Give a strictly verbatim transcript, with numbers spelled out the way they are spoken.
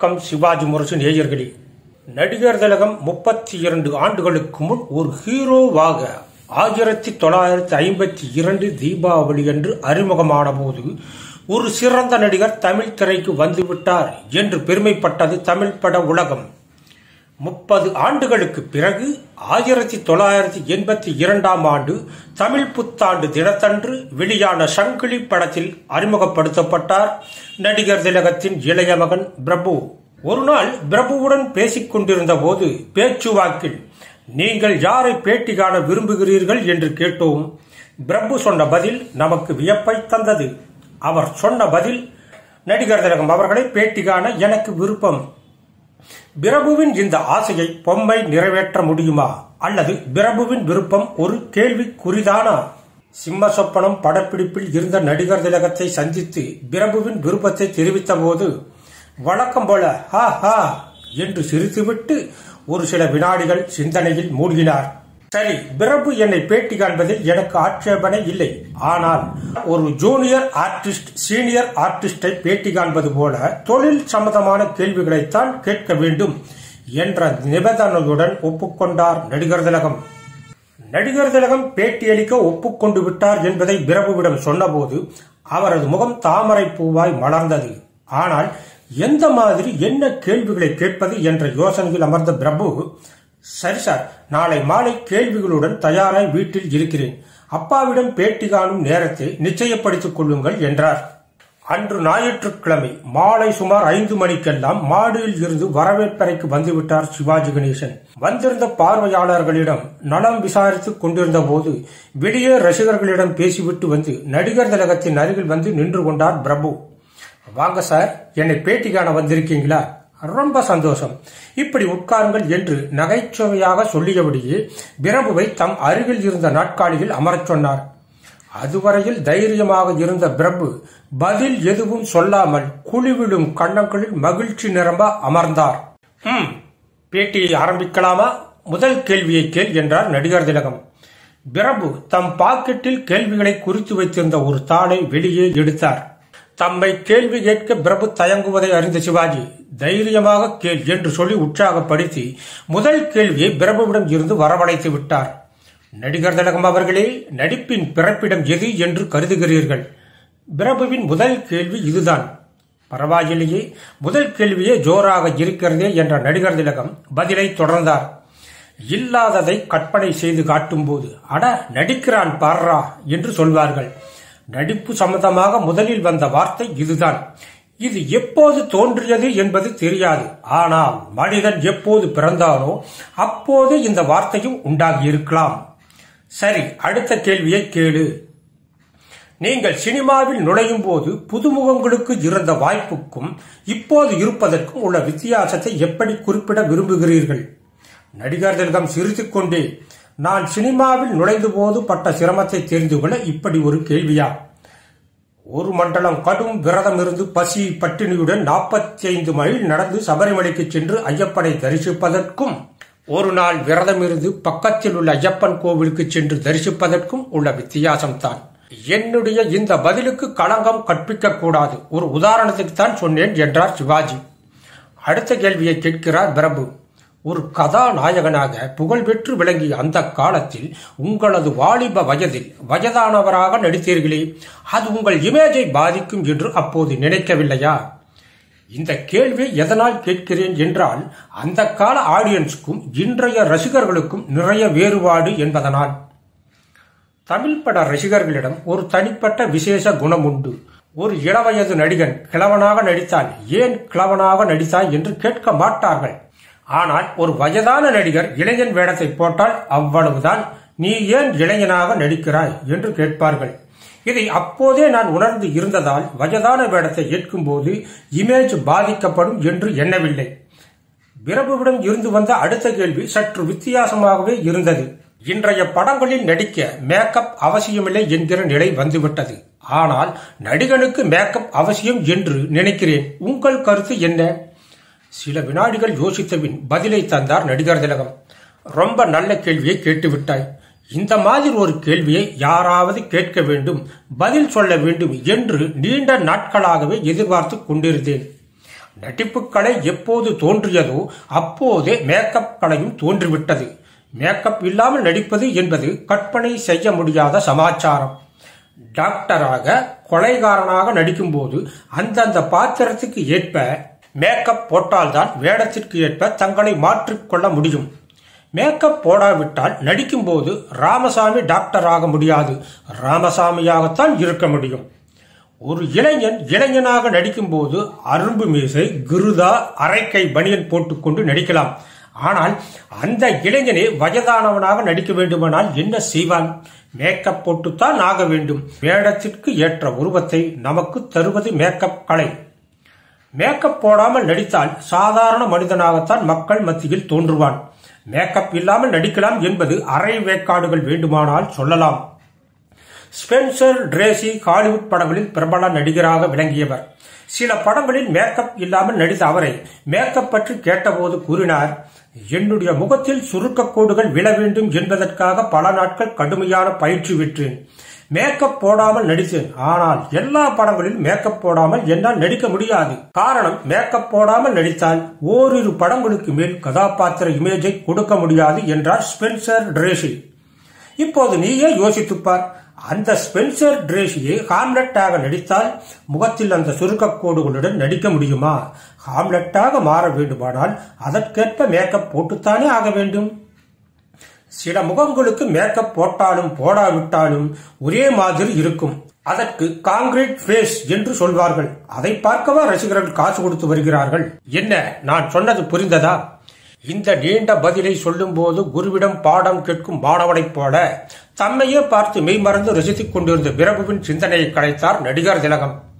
வணக்கம் சிவாஜி முரசு நேயர்களே. நடிகர் திலகம் முப்பத்தி இரண்டு ஆண்டுகளுக்கு முன் ஒரு ஹீரோவாக ஆயிரத்தி தொள்ளாயிரத்தி ஐம்பத்தி இரண்டு தீபாவளி அன்று அறிமுகமான போது ஒரு சிறந்த நடிகர் தமிழ் திரைக்கு வந்துவிட்டார் என்று பெருமைப்பட்டது தமிழ் பட உலகம். முப்பது ஆண்டுகளுக்கு பிறகு ஆயிரத்தி தொள்ளாயிரத்தி எண்பத்தி இரண்டாம் ஆண்டு தமிழ் புத்தாண்டு தினத்தன்று வெளியான சங்கிலி படத்தில் அறிமுகப்படுத்தப்பட்டார் நடிகர் திலகத்தின் இளைய மகன் பிரபு. ஒரு நாள் பிரபுவுடன் பேசிக் கொண்டிருந்த போது பேச்சுவாக்கில், நீங்கள் யாரை பேட்டி காண விரும்புகிறீர்கள் என்று கேட்டோம். பிரபு சொன்ன பதில் நமக்கு வியப்பை தந்தது. அவர் சொன்ன பதில், நடிகர் திலகம் அவர்களை பேட்டி காண எனக்கு விருப்பம். பிரபுவின் இந்த ஆசையை பொம்மை நிறைவேற்ற முடியுமா அல்லது பிரபுவின் விருப்பம் ஒரு கேள்விக்குறிதானா? சிம்ம சொப்பனம் படப்பிடிப்பில் இருந்த நடிகர் திலகத்தை சந்தித்து பிரபுவின் விருப்பத்தை தெரிவித்த போது வழக்கம் போல ஹா ஹா என்று சிரித்துவிட்டு ஒரு சில வினாடிகள் சிந்தனையில் மூழ்கினார். சரி, பிரபு என்னை பேட்டி காண்பதில் எனக்கு ஆட்சேபனை இல்லை. ஆனால் ஒரு ஜூனியர் ஆர்டிஸ்ட் சீனியர் ஆர்டிஸ்டை பேட்டி காண்பது போல தொழில் சம்பந்தமான கேள்விகளைத்தான் கேட்க வேண்டும் என்ற நிபந்தனையுடன் ஒப்புக்கொண்டார் நடிகர் திலகம். நடிகர் திலகம் பேட்டியளிக்க ஒப்புக்கொண்டு விட்டார் என்பதை பிரபுவிடம் சொன்னபோது அவரது முகம் தாமரை பூவாய் மலர்ந்தது. ஆனால் எந்த மாதிரி என்ன கேள்விகளை கேட்பது என்ற யோசனையில் அமர்ந்த பிரபு, சரி சார், நாளை மாலை கேள்விகளுடன் தயாராய் வீட்டில் இருக்கிறேன். அப்பாவிடம் பேட்டி காணும் நேரத்தை நிச்சயப்படுத்திக் கொள்ளுங்கள் என்றார். அன்று ஞாயிற்றுக்கிழமை மாலை சுமார் ஐந்து மணிக்கெல்லாம் மாடியில் இருந்து வரவேற்பறைக்கு வந்துவிட்டார் சிவாஜி கணேசன். வந்திருந்த பார்வையாளர்களிடம் நலம் விசாரித்துக் கொண்டிருந்த போது வெளியே ரசிகர்களிடம் பேசிவிட்டு வந்து நடிகர் திலகத்தின் அருகில் வந்து நின்று கொண்டார் பிரபு. வாங்க சார், என்னை பேட்டி காண வந்திருக்கீங்களா? ரொம்ப சந்தோஷம், இப்படி உட்காருங்கள் என்று நகைச்சுவையாக சொல்லியபடியே பிரபுவை தம் அருகில் இருந்த நாட்காலியில் அமரச் சொன்னார். அதுவரையில் தைரியமாக இருந்த பிரபு பதில் எதுவும் சொல்லாமல் குழிவிடும் கண்ணங்களில் மகிழ்ச்சி நிரம்ப அமர்ந்தார். ஹம் பேட்டியை ஆரம்பிக்கலாமா? முதல் கேள்வியை கேள் என்றார் நடிகர் திலகம். பிரபு தம் பாக்கெட்டில் கேள்விகளை குறித்து வைத்திருந்த ஒரு தாளை வெளியே எடுத்தார். தம்மை கேள்வி கேட்க பிரபு தயங்குவதை அறிந்த சிவாஜி, தைரியமாக கேள் என்று சொல்லி உற்சாகப்படுத்தி முதல் கேள்வியை பிரபுவிடம் இருந்து வரவழைத்து விட்டார். நடிகர் திலகம் அவர்களே, நடிப்பின் பிறப்பிடம் எது என்று கருதுகிறீர்கள்? பிரபுவின் முதல் கேள்வி இதுதான். பரவாயில்லையே, முதல் கேள்வியே ஜோராக இருக்கிறதே என்ற நடிகர் திலகம் பதிலை தொடர்ந்தார். இல்லாததை கற்பனை செய்து காட்டும் போது அட நடிக்கிறான் பாரா என்று சொல்வார்கள். நடிப்பு சம்பந்தமாக முதலில் வந்த வார்த்தை இதுதான். இது எப்போது தோன்றியது என்பது தெரியாது. ஆனால் மனிதன் எப்போது பிறந்தானோ அப்போது இந்த வார்த்தையும் உண்டாகி இருக்கலாம். சரி, அடுத்த கேள்வியை கேளு. நீங்கள் சினிமாவில் நுழையும் போது புதுமுகங்களுக்கு இருந்த வாய்ப்புக்கும் இப்போது இருப்பதற்கும் உள்ள வித்தியாசத்தை எப்படி குறிப்பிட விரும்புகிறீர்கள்? நடிகர் திலகம் சிரித்துக் கொண்டே, நான் சினிமாவில் நுழைந்த போது பட்ட சிரமத்தை தெரிந்து கொள்ள இப்படி ஒரு கேள்வியா? ஒரு மண்டலம் கடும் விரதம் இருந்து பசி பட்டினியுடன் நாற்பத்தி ஐந்து மைல் நடந்து சபரிமலைக்கு சென்று ஐயப்பனை தரிசிப்பதற்கும் ஒரு நாள் விரதம் இருந்து பக்கத்தில் உள்ள ஐயப்பன் கோவிலுக்கு சென்று தரிசிப்பதற்கும் உள்ள வித்தியாசம்தான். என்னுடைய இந்த பதிலுக்கு களங்கம் கற்பிக்க கூடாது, ஒரு உதாரணத்துக்கு தான் சொன்னேன் என்றார் சிவாஜி. அடுத்த கேள்வியை கேட்கிறார் பிரபு. ஒரு கதாநாயகனாக புகழ்பெற்று விளங்கிய அந்த காலத்தில் உங்களது வாலிப வயதில் வயதானவராக நடித்தீர்களே, அது உங்கள் இமேஜை பாதிக்கும் என்று அப்போது நினைக்கவில்லையா? இந்த கேள்வி எதனால் கேட்கிறேன் என்றால், அந்த கால ஆடியன்ஸுக்கும் இன்றைய ரசிகர்களுக்கும் நிறைய வேறுபாடு என்பதனால். தமிழ் பட ரசிகர்களிடம் ஒரு தனிப்பட்ட விசேஷ குணம் உண்டு. ஒரு இளவயது நடிகன் கிழவனாக நடித்தான், ஏன் கிழவனாக நடித்தாய் என்று கேட்க மாட்டார்கள். ஆனால் ஒரு வயதான நடிகர் இளைஞன் வேடத்தை போட்டால் அவ்வளவுதான், நீ ஏன் இளைஞனாக நடிக்கிறாய் என்று கேட்பார்கள். இதை அப்போதே நான் உணர்ந்து இருந்ததால் வயதான வேடத்தை ஏற்கும் போது இமேஜ் பாதிக்கப்படும் என்று எண்ணவில்லை. பிரபுவிடம் இருந்து வந்த அடுத்த கேள்வி சற்று வித்தியாசமாகவே இருந்தது. இன்றைய படங்களில் நடிக்க மேக்கப் அவசியமில்லை என்கிற நிலை வந்துவிட்டது. ஆனால் நடிகனுக்கு மேக்கப் அவசியம் என்று நினைக்கிறேன். உங்கள் கருத்து என்ன? சில வினாடிகள் யோசித்தபின் பதிலை தந்தார் நடிகர் திலகம். ரொம்ப நல்ல கேள்வியை கேட்டுவிட்டாய். இந்த மாதிரி ஒரு கேள்வியை யாராவது கேட்க வேண்டும், பதில் சொல்ல வேண்டும் என்று நீண்ட நாட்களாகவே எதிர்பார்த்து கொண்டிருந்தேன். நடிப்பு கலை எப்போது தோன்றியதோ அப்போதே மேக்கப் கலையும் தோன்றிவிட்டது. மேக்கப் இல்லாமல் நடிப்பது என்பது கற்பனை செய்ய முடியாத சமாச்சாரம். டாக்டராக, கொலைகாரனாக நடிக்கும் போது அந்தந்த பாத்திரத்துக்கு ஏற்ப மேக்கப் போட்டால்தான் வேடத்திற்கு ஏற்ப தங்களை மாற்றிக்கொள்ள முடியும். மேக்கப் போடாவிட்டால் நடிக்கும் போது ராமசாமி டாக்டராக முடியாது, ராமசாமியாகத்தான் இருக்க முடியும். ஒரு இளைஞன் இளைஞனாக நடிக்கும் போது அரும்பு மீசை, கிருதா, அரைக்கை பனியன் போட்டுக்கொண்டு நடிக்கலாம். ஆனால் அந்த இளைஞனே வயதானவனாக நடிக்க வேண்டுமானால் என்ன செய்வான்? மேக்கப் போட்டுத்தான் ஆக வேண்டும். வேடத்திற்கு ஏற்ற உருவத்தை நமக்கு தருவது மேக்கப் கலை. மேக்கப் போடாமல் நடித்தால் சாதாரண மனிதனாகத்தான் மக்கள் மத்தியில் தோன்றுவான். மேக்கப் இல்லாமல் நடிக்கலாம் என்பது அரை வேக்காடுகள் வேண்டுமானால் சொல்லலாம். ஸ்பென்சர் டிரேசி ஹாலிவுட் படங்களில் பிரபல நடிகராக விளங்கியவர். சில படங்களில் மேக்கப் இல்லாமல் நடித்த அவரை மேக்கப் பற்றி கேட்டபோது கூறினார், என்னுடைய முகத்தில் சுருக்கக்கோடுகள் விழ வேண்டும் என்பதற்காக பல நாட்கள் கடுமையான பயிற்சி பெற்றேன். மேக்கப் போடாமல் நடித்தேன். ஆனால் எல்லா படங்களிலும் மேக்கப் போடாமல் என்னால் நடிக்க முடியாது. காரணம், மேக்கப் போடாமல் நடித்தால் ஓரிரு படங்களுக்கு மேல் கதாபாத்திர இமேஜை கொடுக்க முடியாது என்றார் ஸ்பென்சர் டிரேசி. இப்போது நீயே யோசித்துப்பார், அந்த ஸ்பென்சர் டிரேசியை ஹாம்லெட்டாக நடித்தால் முகத்தில் அந்த சுருக்கக்கோடுகளுடன் நடிக்க முடியுமா? ஹாம்லெட்டாக மாற வேண்டுமானால் அதற்கேற்ப மேக்கப் போட்டுத்தானே ஆக வேண்டும். சில முகங்களுக்கு மேக்கப் போட்டாலும் போடாவிட்டாலும் ஒரே மாதிரி இருக்கும். அதற்கு காங்கிரீட் ஃபேஸ் என்று சொல்வார்கள். அதை பார்க்கவா ரசிகர்கள் காசு கொடுத்து வருகிறார்கள்? என்ன, நான் சொன்னது புரிந்ததா? இந்த நீண்ட பதிலை சொல்லும் போது குருவிடம் பாடம் கேட்கும் மாணவனைப் போல தம்மையே பார்த்து மெய்மறந்து ரசித்துக் கொண்டிருந்த பிரபுவின் சிந்தனையை கலைத்தார் நடிகர் திலகம்.